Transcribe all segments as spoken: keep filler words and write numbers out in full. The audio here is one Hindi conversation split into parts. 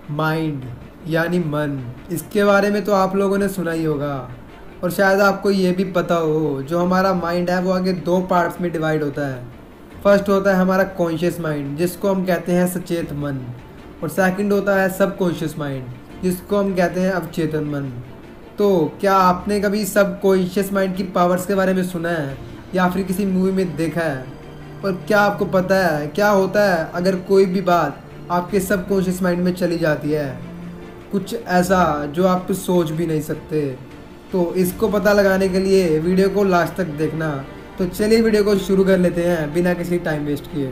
माइंड यानी मन, इसके बारे में तो आप लोगों ने सुना ही होगा। और शायद आपको ये भी पता हो, जो हमारा माइंड है वो आगे दो पार्ट्स में डिवाइड होता है। फर्स्ट होता है हमारा कॉन्शियस माइंड, जिसको हम कहते हैं सचेत मन। और सेकंड होता है सब कॉन्शियस माइंड, जिसको हम कहते हैं अवचेतन मन। तो क्या आपने कभी सब कॉन्शियस माइंड की पावर्स के बारे में सुना है या फिर किसी मूवी में देखा है? और क्या आपको पता है क्या होता है अगर कोई भी बात आपके सब कॉन्शियस माइंड में चली जाती है, कुछ ऐसा जो आप सोच भी नहीं सकते? तो इसको पता लगाने के लिए वीडियो को लास्ट तक देखना। तो चलिए वीडियो को शुरू कर लेते हैं बिना किसी टाइम वेस्ट किए।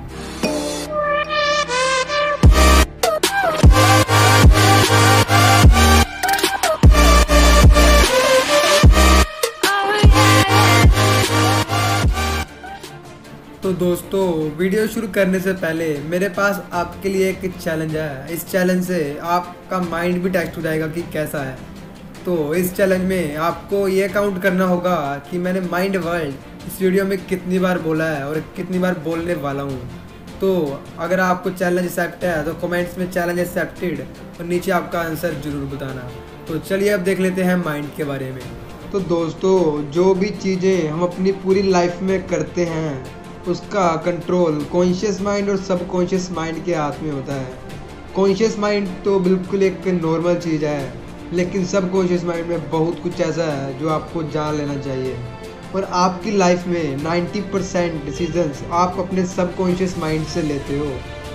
तो दोस्तों, वीडियो शुरू करने से पहले मेरे पास आपके लिए एक चैलेंज है। इस चैलेंज से आपका माइंड भी टेस्ट हो जाएगा कि कैसा है। तो इस चैलेंज में आपको ये काउंट करना होगा कि मैंने माइंड वर्ल्ड इस वीडियो में कितनी बार बोला है और कितनी बार बोलने वाला हूँ। तो अगर आपको चैलेंज एक्सेप्ट है तो कमेंट्स में चैलेंज एक्सेप्टेड और नीचे आपका आंसर ज़रूर बताना। तो चलिए अब देख लेते हैं माइंड के बारे में। तो दोस्तों, जो भी चीज़ें हम अपनी पूरी लाइफ में करते हैं उसका कंट्रोल कॉन्शियस माइंड और सब कॉन्शियस माइंड के हाथ में होता है। कॉन्शियस माइंड तो बिल्कुल एक नॉर्मल चीज़ है, लेकिन सब कॉन्शियस माइंड में बहुत कुछ ऐसा है जो आपको जान लेना चाहिए। और आपकी लाइफ में नब्बे परसेंट डिसीजंस आप अपने सब कॉन्शियस माइंड से लेते हो।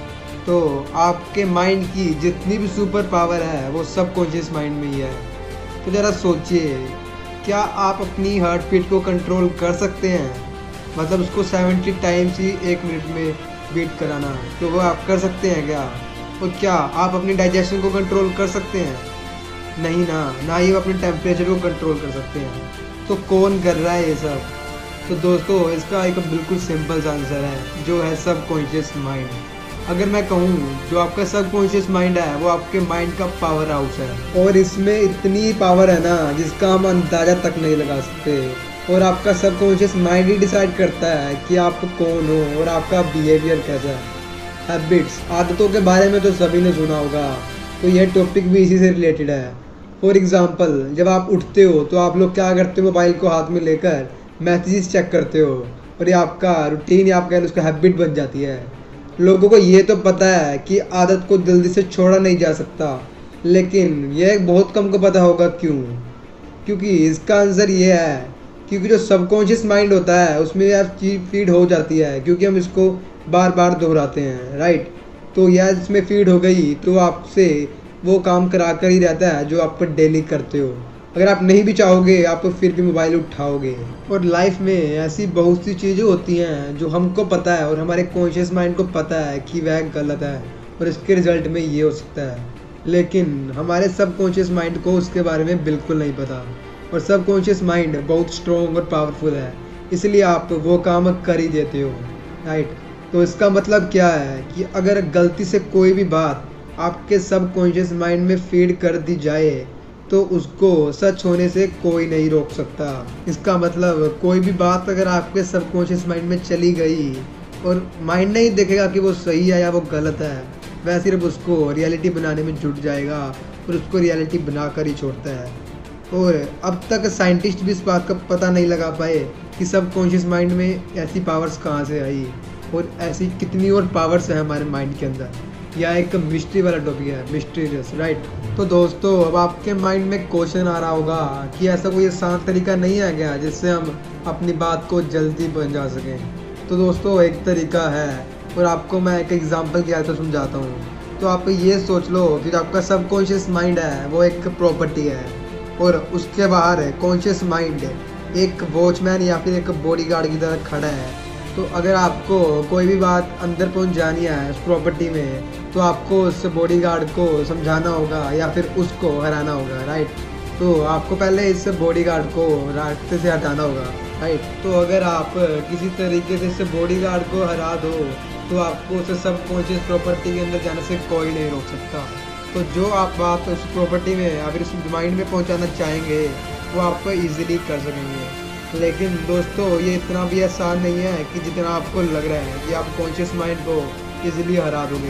तो आपके माइंड की जितनी भी सुपर पावर है वो सब कॉन्शियस माइंड में ही है। तो ज़रा सोचिए, क्या आप अपनी हार्ट बीट को कंट्रोल कर सकते हैं? मतलब उसको सत्तर टाइम्स ही एक मिनट में बीट कराना, तो वो आप कर सकते हैं क्या? और क्या आप अपनी डाइजेशन को कंट्रोल कर सकते हैं? नहीं ना, ना ही अपने टेम्परेचर को कंट्रोल कर सकते हैं। तो कौन कर रहा है ये सब? तो दोस्तों, इसका एक बिल्कुल सिंपल सा आंसर है, जो है सब कॉन्शियस माइंड। अगर मैं कहूँ, जो आपका सब कॉन्शियस माइंड है वो आपके माइंड का पावर हाउस है। और इसमें इतनी पावर है ना जिसका हम अंदाज़ा तक नहीं लगा सकते। और आपका सब कॉन्शियस माइंड ही डिसाइड करता है कि आप कौन हो और आपका बिहेवियर कैसा है। हैबिट्स, आदतों के बारे में तो सभी ने सुना होगा, तो यह टॉपिक भी इसी से रिलेटेड है। फॉर एग्जांपल, जब आप उठते हो तो आप लोग क्या करते हो? मोबाइल को हाथ में लेकर मैसेजेस चेक करते हो, और ये आपका रूटीन या आप कह लो उसका हैबिट बन जाती है। लोगों को ये तो पता है कि आदत को जल्दी से छोड़ा नहीं जा सकता, लेकिन यह बहुत कम को पता होगा क्यों। क्योंकि इसका आंसर ये है, क्योंकि जो सबकॉन्शियस माइंड होता है उसमें यार चीज फीड हो जाती है, क्योंकि हम इसको बार बार दोहराते हैं, राइट। तो यार इसमें फीड हो गई तो आपसे वो काम करा कर ही रहता है जो आप डेली करते हो। अगर आप नहीं भी चाहोगे आप तो फिर भी मोबाइल उठाओगे। और लाइफ में ऐसी बहुत सी चीज़ें होती हैं जो हमको पता है और हमारे कॉन्शियस माइंड को पता है कि वह गलत है और इसके रिजल्ट में ये हो सकता है, लेकिन हमारे सब कॉन्शियस माइंड को उसके बारे में बिल्कुल नहीं पता। और सब कॉन्शियस माइंड बहुत स्ट्रॉन्ग और पावरफुल है, इसलिए आप वो काम कर ही देते हो, राइट। तो इसका मतलब क्या है कि अगर गलती से कोई भी बात आपके सब कॉन्शियस माइंड में फीड कर दी जाए तो उसको सच होने से कोई नहीं रोक सकता। इसका मतलब कोई भी बात अगर आपके सब कॉन्शियस माइंड में चली गई और माइंड नहीं देखेगा कि वो सही है या वो गलत है, वह सिर्फ उसको रियलिटी बनाने में जुट जाएगा और उसको रियलिटी बना कर ही छोड़ता है। और अब तक साइंटिस्ट भी इस बात का पता नहीं लगा पाए कि सब कॉन्शियस माइंड में ऐसी पावर्स कहाँ से आई और ऐसी कितनी और पावर्स है हमारे माइंड के अंदर। यह एक मिस्ट्री वाला टॉपिक है, मिस्टीरियस, राइट। तो दोस्तों, अब आपके माइंड में क्वेश्चन आ रहा होगा कि ऐसा कोई आसान तरीका नहीं है क्या जिससे हम अपनी बात को जल्दी पहुँचा सकें? तो दोस्तों, एक तरीका है और आपको मैं एक एग्जाम्पल की तो समझाता हूँ। तो आप ये सोच लो कि जो आपका सब कॉन्शियस माइंड है वो एक प्रॉपर्टी है और उसके बाहर है कॉन्शियस माइंड एक वॉचमैन या फिर एक बॉडीगार्ड की तरह खड़ा है। तो अगर आपको कोई भी बात अंदर पहुंच जानी है उस प्रॉपर्टी में, तो आपको उस बॉडीगार्ड को समझाना होगा या फिर उसको हराना होगा, राइट। तो आपको पहले इस बॉडीगार्ड को रास्ते से हटाना होगा, राइट। तो अगर आप किसी तरीके से इस बॉडीगार्ड को हरा दो तो आपको उस सब कॉन्शियस प्रॉपर्टी के अंदर जाने से कोई नहीं रोक सकता। तो जो आप बात उस प्रॉपर्टी में या फिर उस माइंड में पहुंचाना चाहेंगे वो आप इजीली कर सकेंगे। लेकिन दोस्तों, ये इतना भी आसान नहीं है कि जितना आपको लग रहा है कि आप कॉन्शियस माइंड को इजीली हरा दोगे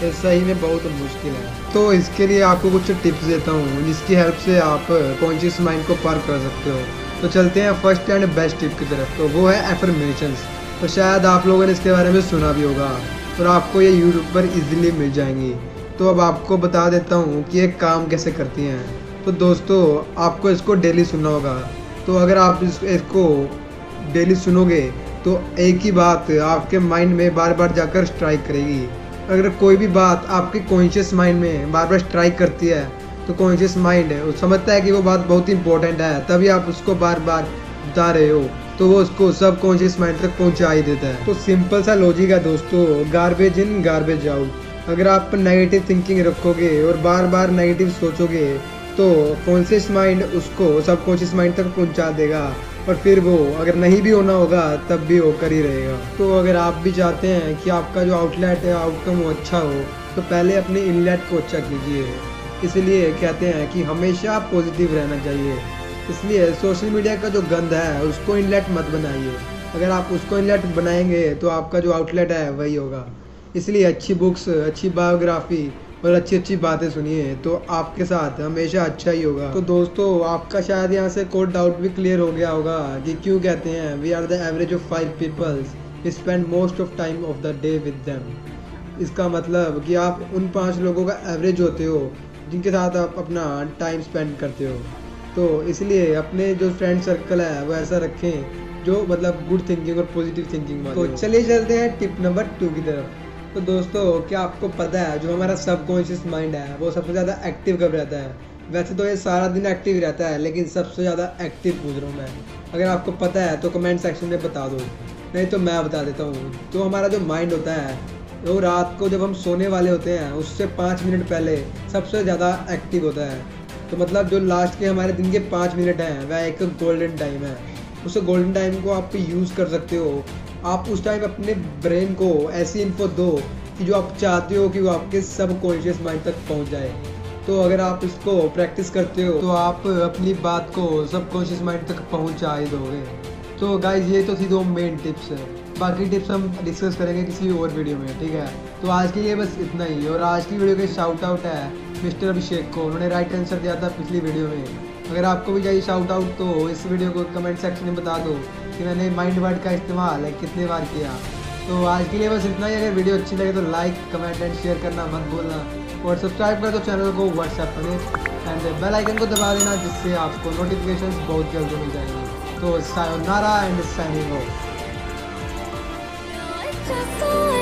ये सही में बहुत मुश्किल है। तो इसके लिए आपको कुछ टिप्स देता हूँ जिसकी हेल्प से आप कॉन्शियस माइंड को पार कर सकते हो। तो चलते हैं फर्स्ट एंड बेस्ट टिप की तरफ, तो वो है एफर्मेशंस। तो शायद आप लोगों ने इसके बारे में सुना भी होगा और आपको ये यूट्यूब पर इजीली मिल जाएंगी। तो अब आपको बता देता हूँ कि ये काम कैसे करती हैं। तो दोस्तों आपको इसको डेली सुनना होगा। तो अगर आप इस, इसको डेली सुनोगे तो एक ही बात आपके माइंड में बार बार जाकर स्ट्राइक करेगी। अगर कोई भी बात आपके कॉन्शियस माइंड में बार बार स्ट्राइक करती है तो कॉन्शियस माइंड समझता है कि वो बात बहुत इंपॉर्टेंट है, तभी आप उसको बार बार बता रहे हो, तो वो उसको सब कॉन्शियस माइंड तक पहुंचा ही देता है। तो सिंपल सा लॉजिक है दोस्तों, गार्बेज इन गार्बेज आउट। अगर आप नेगेटिव थिंकिंग रखोगे और बार बार नेगेटिव सोचोगे तो कॉन्शियस माइंड उसको सब कॉन्शियस माइंड तक पहुंचा देगा और फिर वो अगर नहीं भी होना होगा तब भी वो कर ही रहेगा। तो अगर आप भी चाहते हैं कि आपका जो आउटलेट है आउटकम वो अच्छा हो तो पहले अपने इनलेट को अच्छा कीजिए। इसलिए कहते हैं कि हमेशा पॉजिटिव रहना चाहिए। इसलिए सोशल मीडिया का जो गंद है उसको इनलेट मत बनाइए। अगर आप उसको इनलेट बनाएंगे तो आपका जो आउटलेट है वही होगा। इसलिए अच्छी बुक्स, अच्छी बायोग्राफी और अच्छी अच्छी बातें सुनिए तो आपके साथ हमेशा अच्छा ही होगा। तो दोस्तों आपका शायद यहाँ से कोई डाउट भी क्लियर हो गया होगा कि क्यों कहते हैं we are the average of five peoples we spend most of time of the day with them. इसका मतलब कि आप उन पांच लोगों का एवरेज होते हो जिनके साथ आप अपना टाइम स्पेंड करते हो। तो इसलिए अपने जो फ्रेंड सर्कल है वो ऐसा रखें जो मतलब गुड थिंकिंग और पॉजिटिव थिंकिंग वाले। तो चलिए चलते हैं टिप नंबर टू की तरफ। तो दोस्तों क्या आपको पता है जो हमारा सबकॉन्शियस माइंड है वो सबसे ज़्यादा एक्टिव कब रहता है? वैसे तो ये सारा दिन एक्टिव रहता है लेकिन सबसे ज़्यादा एक्टिव पूछ रहा हूँ मैं। अगर आपको पता है तो कमेंट सेक्शन में बता दो, नहीं तो मैं बता देता हूँ। तो हमारा जो माइंड होता है वो रात को जब हम सोने वाले होते हैं उससे पाँच मिनट पहले सबसे ज़्यादा एक्टिव होता है। तो मतलब जो लास्ट के हमारे दिन के पाँच मिनट हैं वह एक गोल्डन टाइम है। उस गोल्डन टाइम को आप यूज़ कर सकते हो। आप उस टाइम अपने ब्रेन को ऐसी इन्फो दो कि जो आप चाहते हो कि वो आपके सब कॉन्शियस माइंड तक पहुंच जाए। तो अगर आप इसको प्रैक्टिस करते हो तो आप अपनी बात को सब कॉन्शियस माइंड तक पहुंचा ही दोगे। तो गाइज ये तो थी दो मेन टिप्स है, बाकी टिप्स हम डिस्कस करेंगे किसी और वीडियो में, ठीक है। तो आज के लिए बस इतना ही। और आज की वीडियो के शाउट आउट है मिस्टर अभिषेक को, उन्होंने राइट आंसर दिया था पिछली वीडियो में। अगर आपको भी चाहिए शाउट आउट तो इस वीडियो को कमेंट सेक्शन में बता दो कि मैंने माइंड वर्ड का इस्तेमाल कितने बार किया। तो आज के लिए बस इतना ही। अगर वीडियो अच्छी लगे तो लाइक, कमेंट एंड शेयर करना मत भूलना और सब्सक्राइब कर दो चैनल को व्हाट्सएप पर एंड बेल आइकन को दबा देना जिससे आपको नोटिफिकेशंस बहुत जल्दी मिल जाएंगी। तो सायोनारा एंड साइनिंग ऑफ।